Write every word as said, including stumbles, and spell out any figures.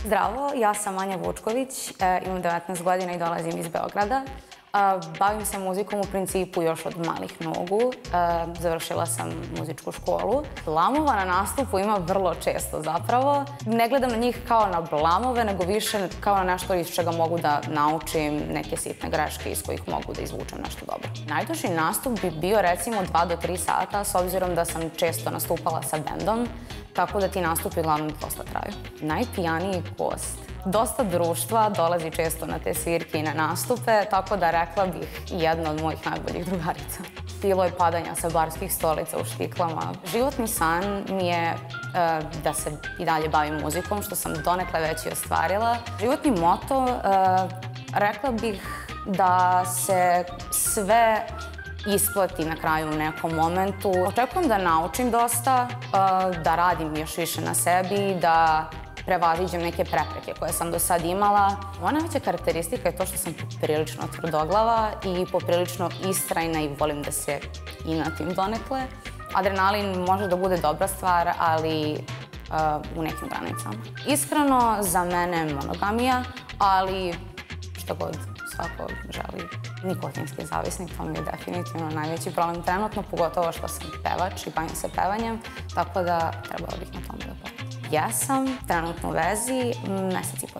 Zdravo, ja sam Anja Vučković, imam devetnaest godina i dolazim iz Beograda. Bavim se muzikom u principu još od malih nogu. Završila sam muzičku školu. Blamova na nastupu ima vrlo često zapravo. Ne gledam na njih kao na blamove, nego više kao na nešto iz čega mogu da naučim neke sitne greške iz kojih mogu da izvučem nešto dobro. Najduži nastup bi bio recimo dva do tri sata, s obzirom da sam često nastupala sa bendom, tako da ti nastupi uglavnom dosta traju. Najpijaniji gost. Dosta društva dolazi često na te svirke i na nastupe, tako da rekla bih jedna od mojih najboljih drugarica. Bilo je padanja sa barskih stolica u štiklama. Životni san mi je da se i dalje bavim muzikom, što sam donekle već i ostvarila. Životni moto, rekla bih da se sve isplati na kraju u nekom momentu. Očekujem da naučim dosta, da radim još više na sebi, da prevaziđem neke prepreke koje sam do sad imala. Moja najveća karakteristika je to što sam poprilično tvrdoglava i poprilično istrajna i volim da se inatim donekle. Adrenalin može da bude dobra stvar, ali u nekim granicama. Iskreno, za mene je monogamija, ali što god svako želi. Nikotinski zavisnik, to mi je definitivno najveći problem trenutno, pogotovo što sam pevač i bavim se pevanjem, tako da trebala bih na tome da poradim. Ja sam trenutno u vezi mesec i po